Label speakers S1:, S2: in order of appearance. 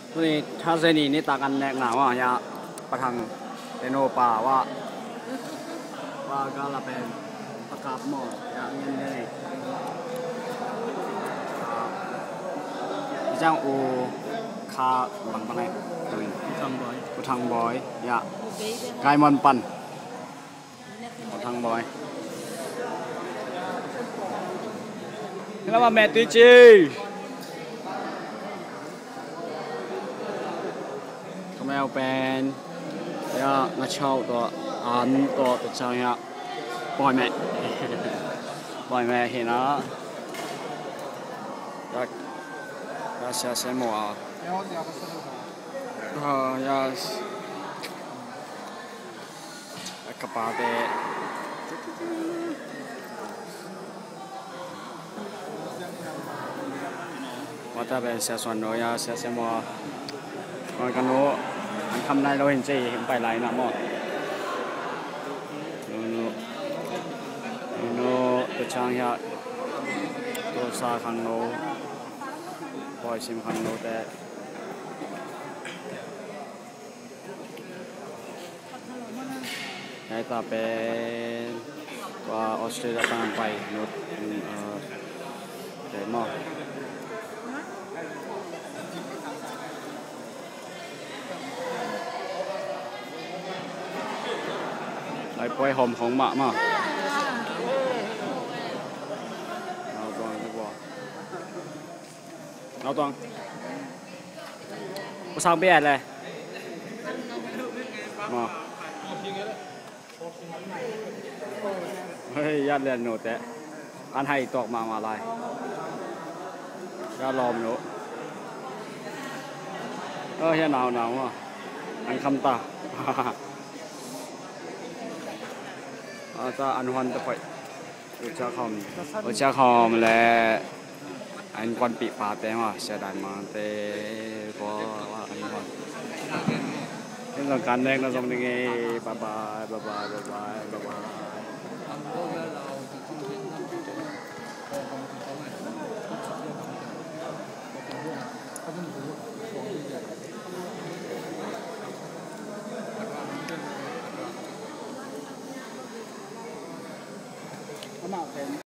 S1: นี่ถ้าเซนีนี่ตากันแนกหนาวอ่ะยาประทังเตโนป่าว่าก็ละเป็นประกาศหมออย่างเงี้ยเลยจ้างอูคาหลังปะไหนกูทางบอยยะกายมันปั่นกูทางบอยนี่แล้วมาแม่ตีจีทำไมเอาเป็นยะนักเช่าตัวอันตัวเจ้าเนี่ยปล่อยแม่ปล่อยแม่เห็นนะya se hacemos ya es capaz de otra vez se suena ya se hacemos con cái nó anh không này đâu hình gì hiện phải lại nè mò nó từ trang yaตัวซาคังโนปล่อยชิมคังโนแต่ในตาเป็นว่าออสเตรเลียต่างไปนุดเดี๋ยวมอไอ้ปล่อยหอมของหมามาเอาตรงกูสร้างเบี้ยเลยมาเฮ้ยยัดเรียนโน้ตแต่อันให้ตอกมาลายยาลอมโน้เฮ้ยหนาวอ่ะอันคำตาจะอันวันจะไปอุจาคอมและanh quan bị phá té mà xe đàn mà té có anh quan cái là cán đen nó giống như nghe bye bye